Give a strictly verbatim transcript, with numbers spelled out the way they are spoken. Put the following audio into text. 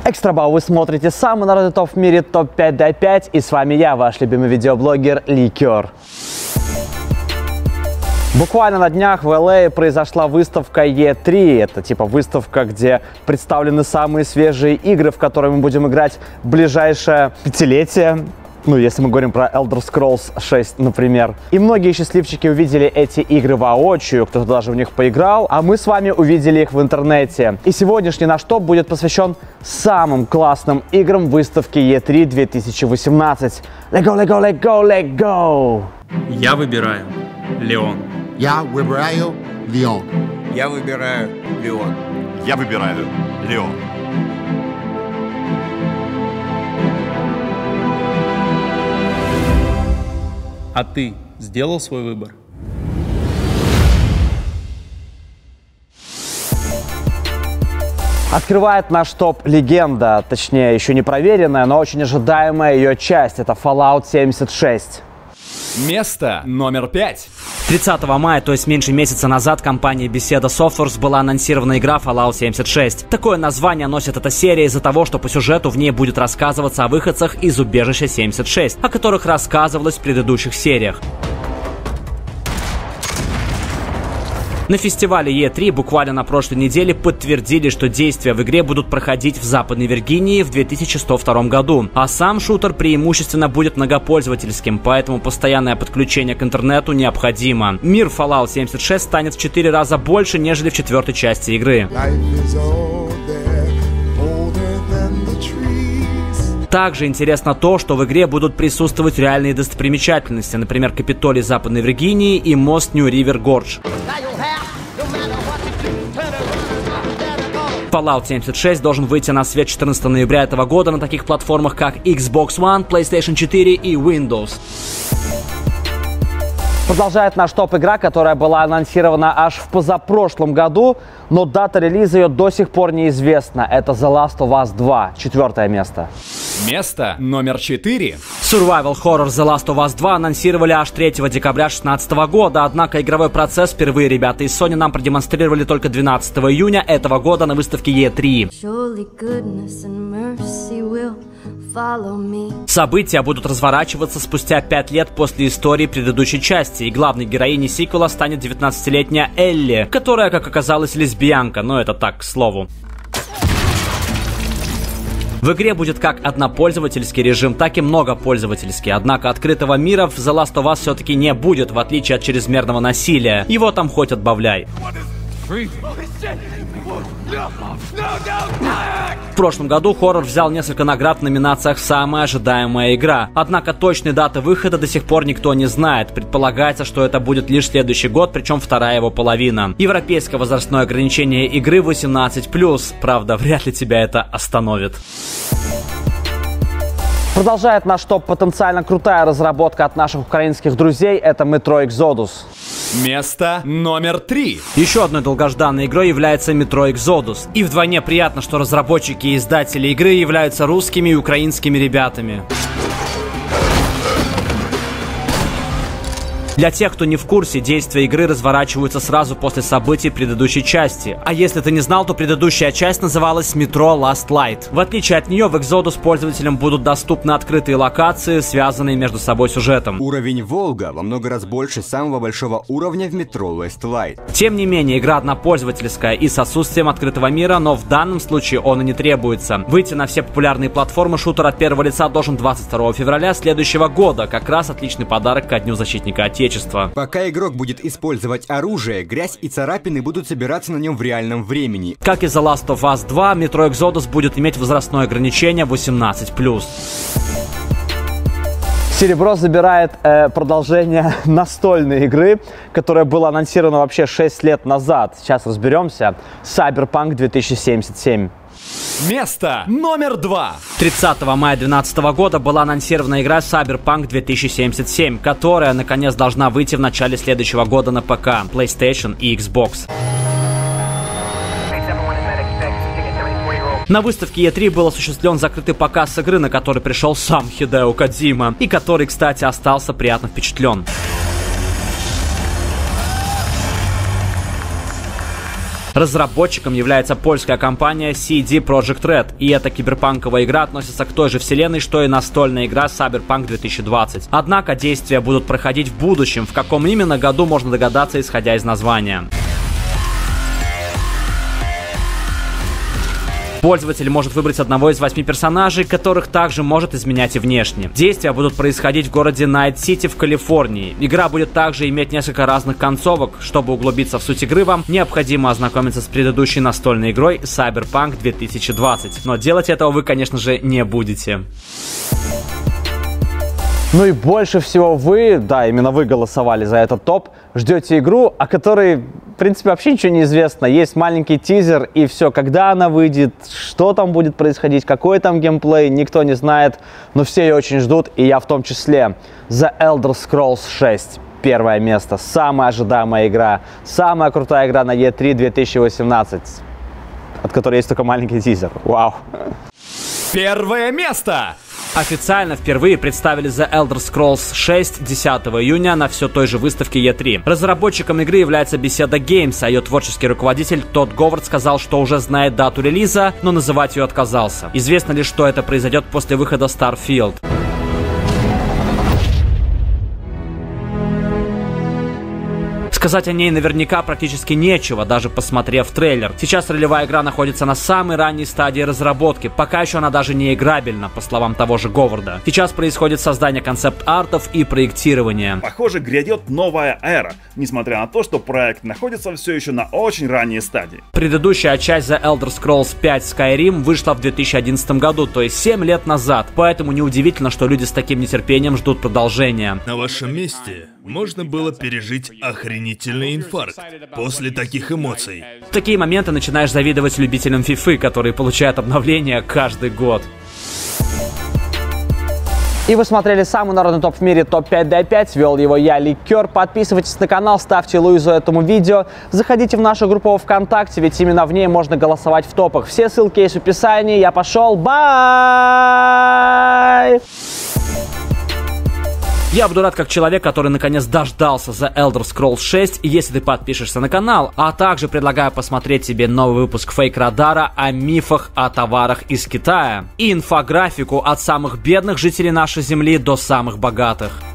Экстрабау, вы смотрите самый народный топ в мире, топ пять дай пять, и с вами я, ваш любимый видеоблогер Ликер. Буквально на днях в эл эй произошла выставка и три. Это типа выставка, где представлены самые свежие игры, в которые мы будем играть в ближайшее пятилетие. Ну, если мы говорим про Elder Scrolls шесть, например. И многие счастливчики увидели эти игры воочию, кто-то даже в них поиграл, а мы с вами увидели их в интернете. И сегодняшний наш топ будет посвящен самым классным играм выставки и три две тысячи восемнадцать. Let go, let go, let go, let go! Я выбираю Леон. Я выбираю Леон. Я выбираю Леон. Я выбираю Леон. А ты сделал свой выбор? Открывает наш топ легенда, точнее еще не проверенная, но очень ожидаемая ее часть. Это Fallout семьдесят шесть. Место номер пять. тридцатого мая, то есть меньше месяца назад, компания Bethesda Softworks была анонсирована игра Fallout семьдесят шесть. Такое название носит эта серия из-за того, что по сюжету в ней будет рассказываться о выходцах из убежища семьдесят шесть, о которых рассказывалось в предыдущих сериях. На фестивале и три буквально на прошлой неделе подтвердили, что действия в игре будут проходить в Западной Виргинии в две тысячи сто втором году, а сам шутер преимущественно будет многопользовательским, поэтому постоянное подключение к интернету необходимо. Мир Fallout семьдесят шесть станет в четыре раза больше, нежели в четвертой части игры. Также интересно то, что в игре будут присутствовать реальные достопримечательности, например, Капитолий Западной Виргинии и мост Нью-Ривер Гордж. Fallout семьдесят шесть должен выйти на свет четырнадцатого ноября этого года на таких платформах, как Xbox One, PlayStation четыре и Windows. Продолжает наш топ игра, которая была анонсирована аж в позапрошлом году, но дата релиза ее до сих пор неизвестна. Это The Last of Us два, четвертое место. Место номер четыре. Survival Horror The Last of Us два анонсировали аж третьего декабря две тысячи шестнадцатого года, однако игровой процесс впервые ребята из Sony нам продемонстрировали только двенадцатого июня этого года на выставке и три. События будут разворачиваться спустя пять лет после истории предыдущей части, и главной героиней сиквела станет девятнадцатилетняя Элли, которая, как оказалось, лесбиянка, но это так, к слову. В игре будет как однопользовательский режим, так и многопользовательский, однако открытого мира в The Last of Us все-таки не будет, в отличие от чрезмерного насилия. Его там хоть отбавляй. В прошлом году хоррор взял несколько наград в номинациях «Самая ожидаемая игра». Однако точной даты выхода до сих пор никто не знает. Предполагается, что это будет лишь следующий год, причем вторая его половина. Европейское возрастное ограничение игры восемнадцать плюс. Правда, вряд ли тебя это остановит. Продолжает наш топ потенциально крутая разработка от наших украинских друзей. Это Metro Exodus. Место номер три. Еще одной долгожданной игрой является Metro Exodus. И вдвойне приятно, что разработчики и издатели игры являются русскими и украинскими ребятами. Для тех, кто не в курсе, действия игры разворачиваются сразу после событий предыдущей части. А если ты не знал, то предыдущая часть называлась Metro Last Light. В отличие от нее, в Exodus пользователям будут доступны открытые локации, связанные между собой сюжетом. Уровень Волга во много раз больше самого большого уровня в Metro Last Light. Тем не менее, игра однопользовательская и с отсутствием открытого мира, но в данном случае он и не требуется. Выйти на все популярные платформы шутер от первого лица должен двадцать второго февраля следующего года. Как раз отличный подарок ко Дню Защитника Отечества. Пока игрок будет использовать оружие, грязь и царапины будут собираться на нем в реальном времени. Как и The Last of Us два, Metro Exodus будет иметь возрастное ограничение восемнадцать плюс. Серебро забирает э, продолжение настольной игры, которая была анонсирована вообще шесть лет назад. Сейчас разберемся. Cyberpunk две тысячи семьдесят семь. Место номер два. тридцатого мая две тысячи двенадцатого года была анонсирована игра Cyberpunk две тысячи семьдесят семь, которая наконец должна выйти в начале следующего года на ПК, PlayStation и Xbox. На выставке и три был осуществлен закрытый показ игры, на который пришел сам Хидео Кодзима, и который, кстати, остался приятно впечатлен. Разработчиком является польская компания си ди Projekt Red, и эта киберпанковая игра относится к той же вселенной, что и настольная игра Cyberpunk две тысячи двадцать. Однако действия будут проходить в будущем, в каком именно году можно догадаться, исходя из названия. Пользователь может выбрать одного из восьми персонажей, которых также может изменять и внешне. Действия будут происходить в городе Найт-Сити в Калифорнии. Игра будет также иметь несколько разных концовок. Чтобы углубиться в суть игры, вам необходимо ознакомиться с предыдущей настольной игрой Cyberpunk две тысячи двадцать. Но делать этого вы, конечно же, не будете. Ну и больше всего вы, да, именно вы голосовали за этот топ, ждете игру, о которой, в принципе, вообще ничего не известно. Есть маленький тизер и все. Когда она выйдет, что там будет происходить, какой там геймплей, никто не знает. Но все ее очень ждут, и я в том числе. The Elder Scrolls шесть. Первое место. Самая ожидаемая игра. Самая крутая игра на и три две тысячи восемнадцать. От которой есть только маленький тизер. Вау. Первое место! Официально впервые представили The Elder Scrolls шесть десятого июня на все той же выставке и три. Разработчиком игры является Bethesda Games, а ее творческий руководитель Тодд Говард сказал, что уже знает дату релиза, но называть ее отказался. Известно ли, что это произойдет после выхода Starfield? Сказать о ней наверняка практически нечего, даже посмотрев трейлер. Сейчас ролевая игра находится на самой ранней стадии разработки, пока еще она даже не играбельна, по словам того же Говарда. Сейчас происходит создание концепт-артов и проектирование. Похоже, грядет новая эра, несмотря на то, что проект находится все еще на очень ранней стадии. Предыдущая часть The Elder Scrolls пять Skyrim вышла в две тысячи одиннадцатом году, то есть семь лет назад, поэтому неудивительно, что люди с таким нетерпением ждут продолжения. На вашем месте можно было пережить охренительный инфаркт после таких эмоций. В такие моменты начинаешь завидовать любителям фифы, которые получают обновления каждый год. И вы смотрели самый народный топ в мире, топ пять дай пять. Вел его я, Ликер. Подписывайтесь на канал, ставьте луизу этому видео. Заходите в нашу группу ВКонтакте, ведь именно в ней можно голосовать в топах. Все ссылки есть в описании. Я пошел. Бай! Я буду рад как человек, который наконец дождался The Elder Scrolls шесть, если ты подпишешься на канал, а также предлагаю посмотреть тебе новый выпуск Фейк Радара о мифах о товарах из Китая и инфографику от самых бедных жителей нашей земли до самых богатых.